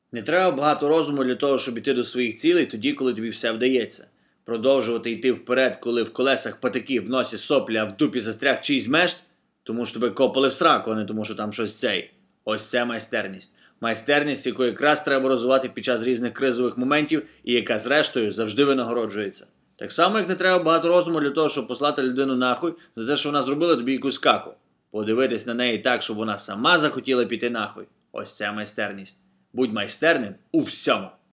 Не треба багато розуму для того, щоб іти до своїх цілей тоді, коли тобі все вдається. Продовжувати йти вперед, коли в колесах патики, в носі соплі, а в дупі застряг чийсь мешт, тому що тебе копали в сраку, а не тому, що там щось цей. Ось це майстерність. Майстерність, яку якраз треба розвивати під час різних кризових моментів і яка зрештою завжди винагороджується. Так само, як не треба багато розуму для того, щоб послати людину нахуй за те, що вона зробила тобі якусь каку. Подивитись на неї так, щоб вона сама захотіла піти нахуй. Ось це майстерність. Будь майстерним у всьому.